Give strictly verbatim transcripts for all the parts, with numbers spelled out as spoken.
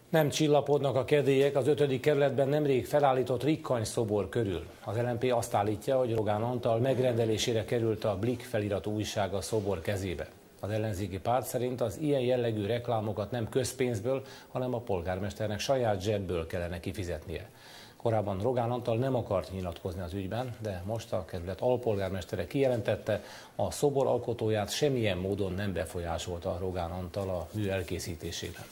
Nem csillapodnak a kedélyek az ötödik kerületben nemrég felállított Rikkany szobor körül. Az el em pé azt állítja, hogy Rogán Antal megrendelésére került a Blik feliratú újság a szobor kezébe. Az ellenzéki párt szerint az ilyen jellegű reklámokat nem közpénzből, hanem a polgármesternek saját zsebből kellene kifizetnie. Korábban Rogán Antal nem akart nyilatkozni az ügyben, de most a kerület alpolgármestere kijelentette, a szobor alkotóját semmilyen módon nem befolyásolta Rogán Antal a mű elkészítésében.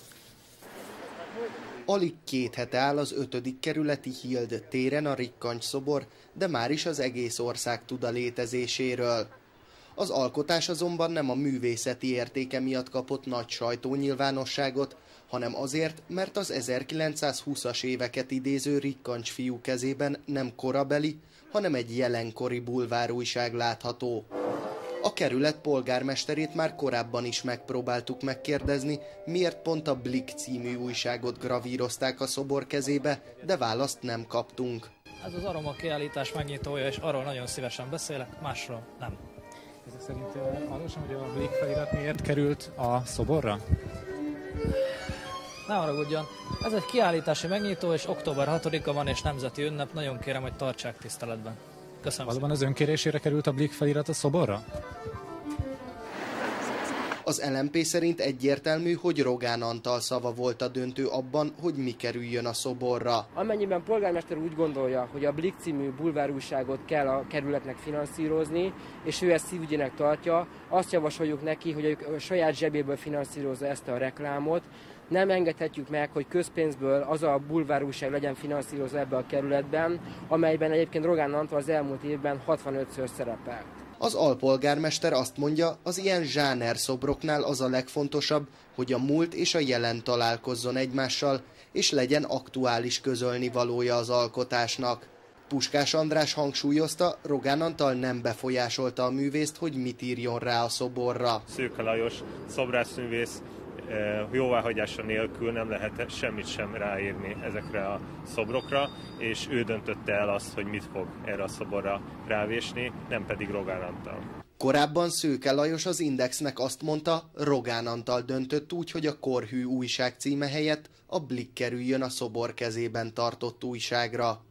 Alig két hete áll az ötödik kerületi Hild téren a Rikkany szobor, de már is az egész ország tud a létezéséről. Az alkotás azonban nem a művészeti értéke miatt kapott nagy sajtónyilvánosságot, hanem azért, mert az ezerkilencszázhúszas éveket idéző Rikkancs fiú kezében nem korabeli, hanem egy jelenkori bulvárújság látható. A kerület polgármesterét már korábban is megpróbáltuk megkérdezni, miért pont a Blik című újságot gravírozták a szobor kezébe, de választ nem kaptunk. Ez az aroma kiállítás megnyitója, és arról nagyon szívesen beszélek, másról nem. Ezek szerint arról sem, hogy a Blik felirat miért került a szoborra? Ne haragudjon, ez egy kiállítási megnyitó, és október hatodika van, és nemzeti ünnep, nagyon kérem, hogy tartsák tiszteletben. Köszönöm. Valóban az önkérésére került a Blik felirat a szoborra? Az el em pé szerint egyértelmű, hogy Rogán Antal szava volt a döntő abban, hogy mi kerüljön a szoborra. Amennyiben polgármester úgy gondolja, hogy a Blik című bulvárújságot kell a kerületnek finanszírozni, és ő ezt szívügyének tartja, azt javasoljuk neki, hogy a saját zsebéből finanszírozza ezt a reklámot. Nem engedhetjük meg, hogy közpénzből az a bulvárújság legyen finanszírozva ebbe a kerületben, amelyben egyébként Rogán Antal az elmúlt évben hatvanötször szerepelt. Az alpolgármester azt mondja, az ilyen zsáner szobroknál az a legfontosabb, hogy a múlt és a jelen találkozzon egymással, és legyen aktuális közölnivalója az alkotásnak. Puskás András hangsúlyozta, Rogán Antal nem befolyásolta a művészt, hogy mit írjon rá a szoborra. Szőke Lajos szobrászművész jóváhagyása nélkül nem lehet semmit sem ráírni ezekre a szobrokra, és ő döntötte el azt, hogy mit fog erre a szoborra rávésni, nem pedig Rogán Antal. Korábban Szőke Lajos az Indexnek azt mondta, Rogán Antal döntött úgy, hogy a Korhű újság címe helyett a Blik kerüljön a szobor kezében tartott újságra.